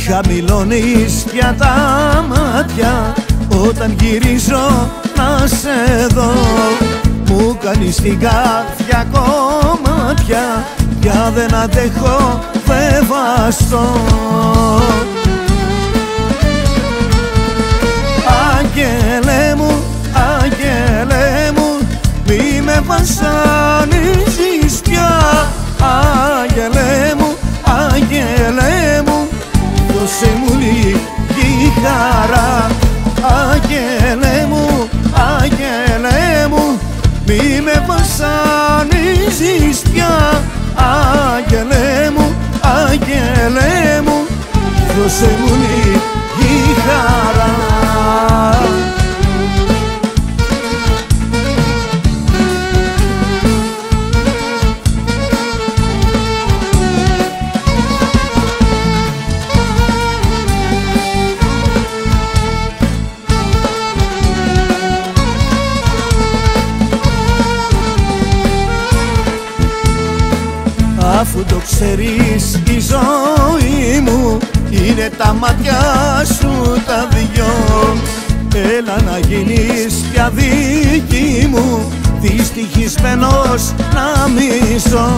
χαμηλώνεις πια τα μάτια όταν γυρίζω να σε δω. Μου κάνεις την καρδιά κομμάτια, πια δεν αντέχω, δεν βαστώ. Άγγελε μου, άγγελε μου, μη με βασανίζεις πια. Άγγελε μου, άγγελε μου, δώσε μου λίγη χαρά. Άγγελε μου, άγγελε μου, μη με βασανίζεις πια. Άγγελε μου, άγγελε μου, δώσε μου λίγη χαρά. Αφού το ξέρεις, η ζωή μου είναι τα μάτια σου τα δυο. Έλα να γίνεις πια δική μου, δυστυχισμένος να μισώ.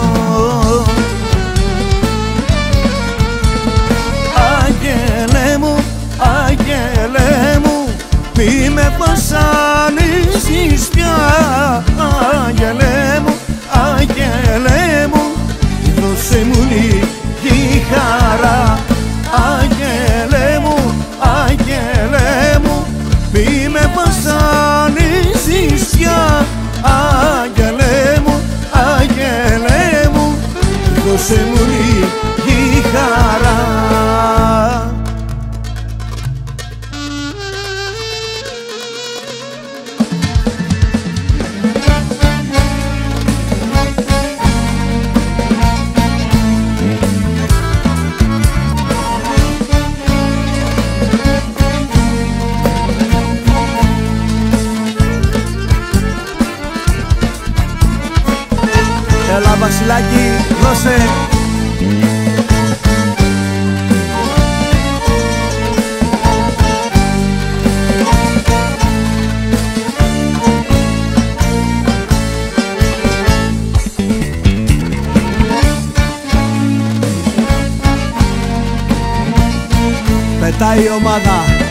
Άγγελε μου, άγγελε μου, μη με βασανίζεις πια. Άγγελε μου, άγγελε μου, δώσε μου λίγη χαρά. Άγγελε μου, άγγελε μου, μη με βασανίζεις πια. Άγγελε μου, άγγελε μου, δώσε μου λίγη χαρά. Έλα Βασιλάκη, δώσε. Πετάει η ομάδα.